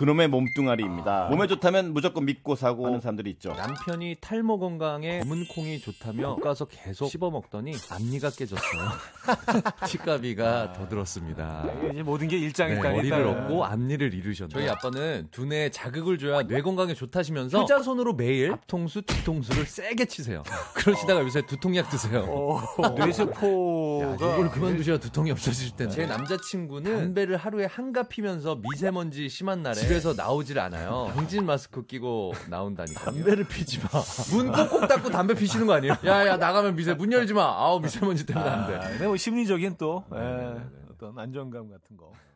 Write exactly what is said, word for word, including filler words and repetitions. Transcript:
그놈의 몸뚱아리입니다. 아. 몸에 좋다면 무조건 믿고 사고 하는 사람들이 있죠. 남편이 탈모 건강에 검은 콩이 좋다며 가서 계속 씹어먹더니 앞니가 깨졌어요. 치과비가 아. 더 들었습니다. 이제 모든 게 일장일단. 네, 머리를 얻고 앞니를 잃으셨네요. 저희 아빠는 두뇌에 자극을 줘야 뇌 건강에 좋다시면서 효자손으로 매일 앞통수, 뒤통수를 세게 치세요. 그러시다가 요새 두통약 드세요. 뇌세포가 이걸 그만 두셔야 두통이 없어질 텐데. 제 남자친구는 담배를 하루에 한가 피면서 미세먼지 심한 날에 집에서 나오질 않아요. 방진 마스크 끼고 나온다니까. 담배를 피지 마. 문 꼭꼭 닫고 담배 피시는 거 아니에요? 야야 나가면 미세 문 열지 마. 아우 미세먼지 때문에 안 돼. 아, 뭐 심리적인 또 에, 어떤 안정감 같은 거.